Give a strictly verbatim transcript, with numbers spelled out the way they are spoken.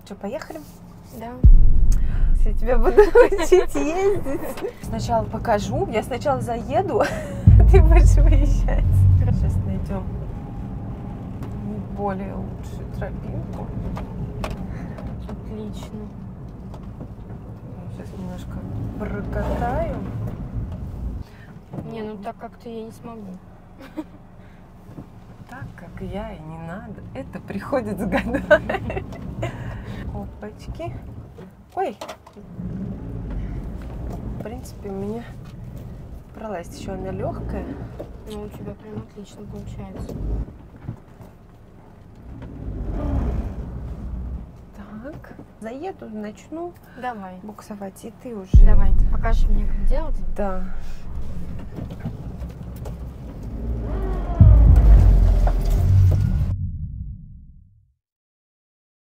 Что, поехали? Да. Я тебя буду учить ездить. Сначала покажу. Я сначала заеду, а ты будешь выезжать. Сейчас найдем более лучшую тропинку. Отлично. Сейчас немножко прокатаю. Не, ну так как-то я не смогу. Так, как я, и не надо. Это приходит с годами. Опачки. Ой. В принципе, у меня пролазит еще она легкая. Ну, у тебя прям отлично получается. Так. Заеду, начну Давай. буксовать, и ты уже... Давай, покажи мне, как делать. Да.